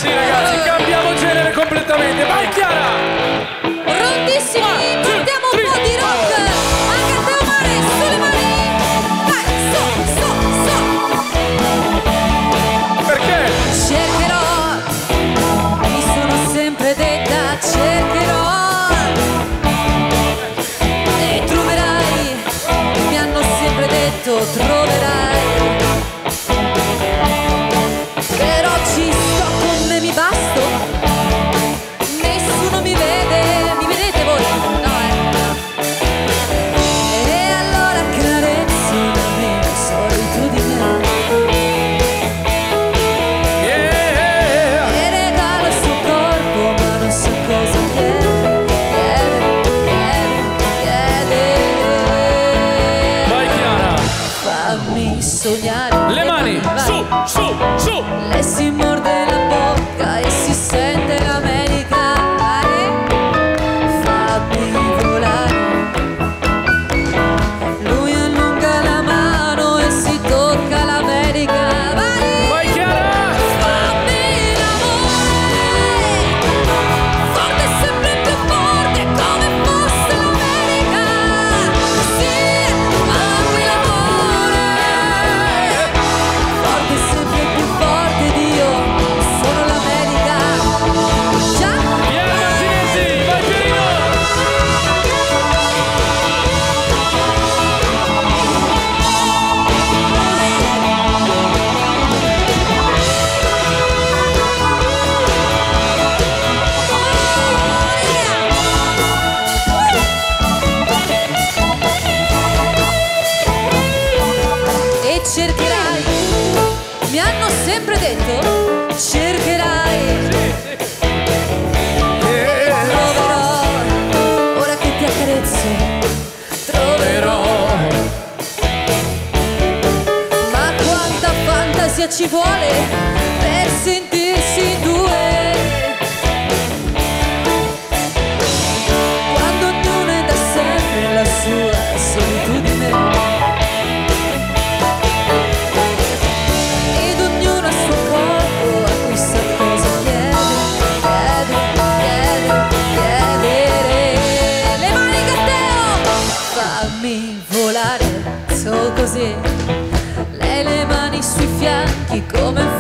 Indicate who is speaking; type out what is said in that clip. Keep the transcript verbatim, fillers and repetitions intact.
Speaker 1: Sì, ragazzi, cambiamo genere completamente. Vai, Chiara!
Speaker 2: Rondissimi, mettiamo un po' di rock. Anche a te, Omare, sulle mani. Vai, su, su, su.
Speaker 1: Perché?
Speaker 2: Cercherò, mi sono sempre detta, cercherò. E troverai, mi hanno sempre detto, troverai. Per oggi sto con me, mi basto. Nessuno mi vede, mi vedete voi? No, eh. E allora carezzami al solito di me.
Speaker 1: Yeah!
Speaker 2: E regalo il suo corpo, ma non so cosa chiede. Chiede, chiede.
Speaker 1: Vai, Chiara!
Speaker 2: Fammi sognare.
Speaker 1: Le mani,
Speaker 2: vai.
Speaker 1: su, su, su!
Speaker 2: Lei si morde la bocca e si sente l'America. Fammi volare. Lui allunga la mano e si tocca l'America. Vai!
Speaker 1: Vai, Chiara!
Speaker 2: Fammi l'amore, forte sempre più forte come fosse l'America. Sì, fammi l'amore, forte sempre più forte di io, sono l'America. Già?
Speaker 1: Piero Martinetti, vai, Pierino!
Speaker 2: E cercherai, mi hanno sempre detto, cercherai. Troverò, ora che ti accarezzo, troverò. Ma quanta fantasia ci vuole per sentirsi in due, quando ognuno è da sempre la sua solitudine. Ed ognuno ha il suo corpo a cui sa cosa chiede, chiede, chiede, chiedere. Le mani Gatteo, fammi volare, so così. Lei le mani sui fianchi come